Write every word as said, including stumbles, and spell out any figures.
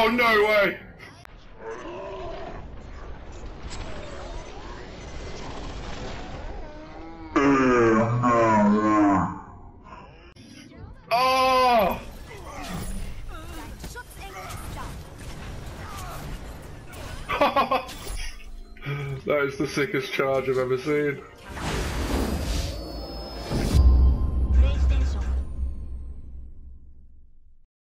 Oh, no way! Oh! That is the sickest charge I've ever seen.